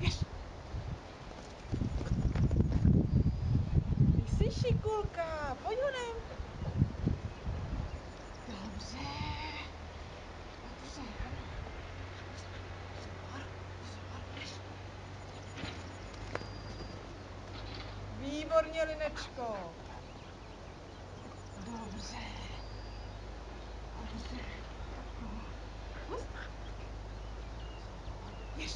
Běž. Ty jsi šikulka, pojď honem. Dobře. Dobře, ano. Vzor, vzor, běž. Výborně, Linečko. Dobře. Dobře. Pust. Běž.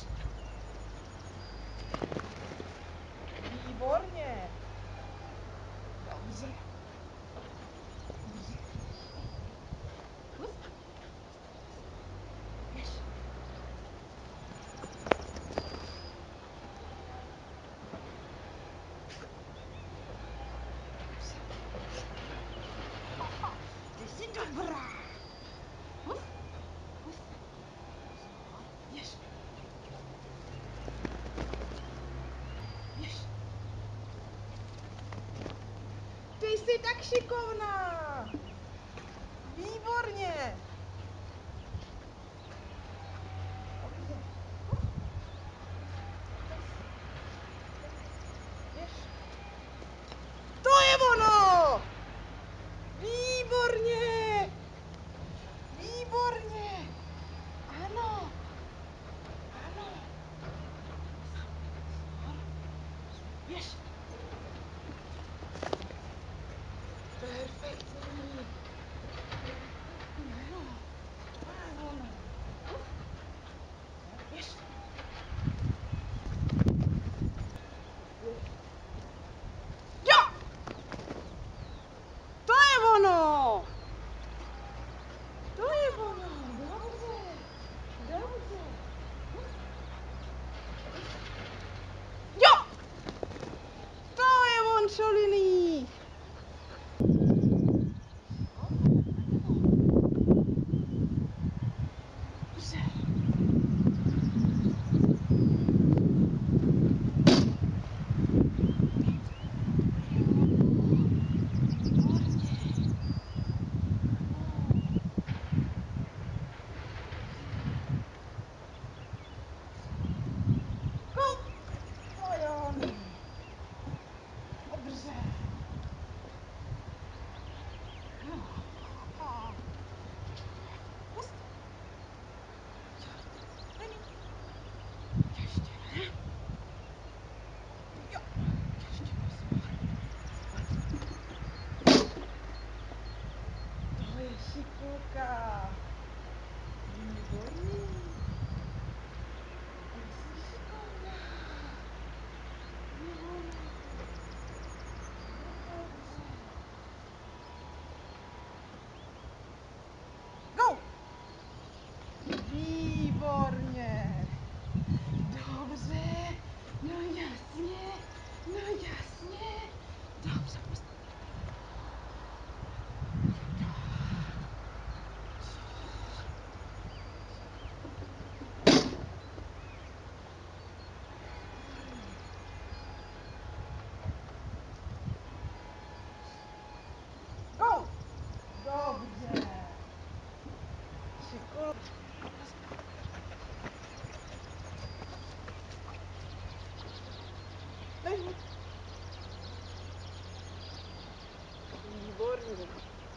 Výborně. Dobře. Dobře. Pust. Běž. Ty jsi dobrá. Pust. Pust. Běž. Běž. Ty jsi tak šikovná. Výborně. Dobře. Běž. To je ono. Výborně. Výborně. Ano. Ano. Běž. Perfektní. Ano. To je ono. Běž. Jo! To je ono. To je ono. Dobře. Dobře. Jo! To je on, Šoliný. Dobře. Dobře. No. Pust. Ještě ne. Jo. Ještě pozor. To je šikulka. Výborný. Ty jsi šikovná. Jo. Dobře. Go! Výborně. Dobře. No jasně. No jasně. Dobře, pust. Go! Dobře. Šikul. Výborně.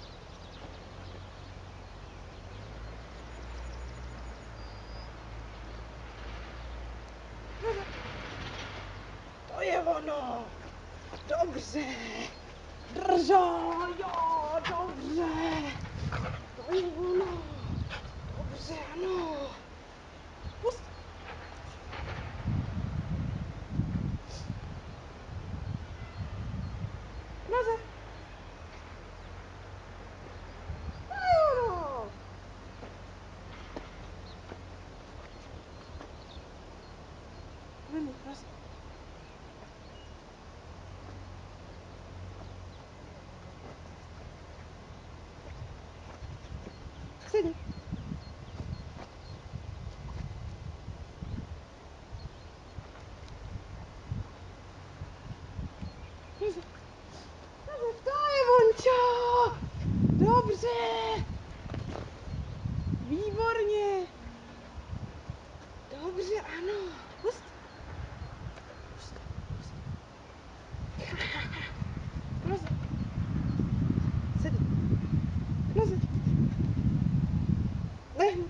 To je ono. Dobře. Držo, jo, dobře. To je ono. Dobře, ano. Pust. Naze. To je ono. Vení, naze. Sedni. Naze. Naze, to je vončo. Dobře. Výborně. Dobře, ano. Pust. Ne,